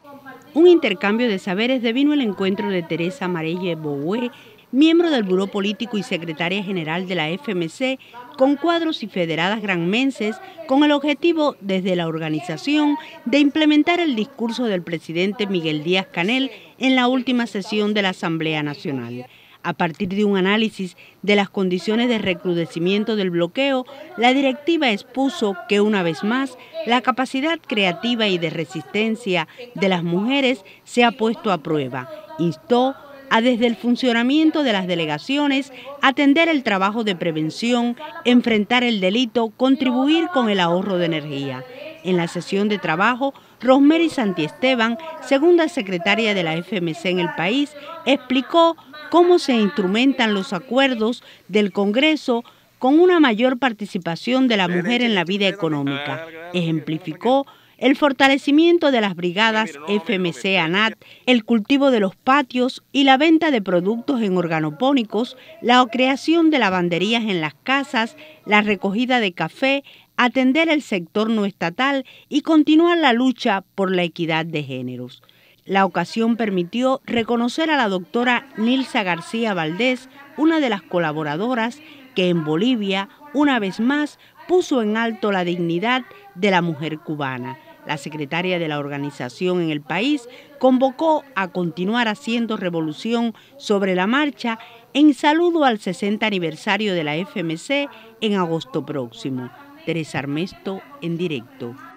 Un intercambio de saberes devino el encuentro de Teresa Marelle Boué, miembro del Buró Político y secretaria general de la FMC, con cuadros y federadas granmenses, con el objetivo, desde la organización, de implementar el discurso del presidente Miguel Díaz-Canel en la última sesión de la Asamblea Nacional. A partir de un análisis de las condiciones de recrudecimiento del bloqueo, la directiva expuso que, una vez más, la capacidad creativa y de resistencia de las mujeres se ha puesto a prueba. Instó a, desde el funcionamiento de las delegaciones, atender el trabajo de prevención, enfrentar el delito, contribuir con el ahorro de energía. En la sesión de trabajo, Rosemary Santiesteban, segunda secretaria de la FMC en el país, explicó cómo se instrumentan los acuerdos del Congreso con una mayor participación de la mujer en la vida económica. Ejemplificó el fortalecimiento de las brigadas FMC-ANAT, el cultivo de los patios y la venta de productos en organopónicos, la creación de lavanderías en las casas, la recogida de café, atender el sector no estatal y continuar la lucha por la equidad de géneros. La ocasión permitió reconocer a la doctora Nilsa García Valdés, una de las colaboradoras que en Bolivia, una vez más, puso en alto la dignidad de la mujer cubana. La secretaria de la organización en el país convocó a continuar haciendo revolución sobre la marcha en saludo al 60 aniversario de la FMC en agosto próximo. Teresa Armesto, en directo.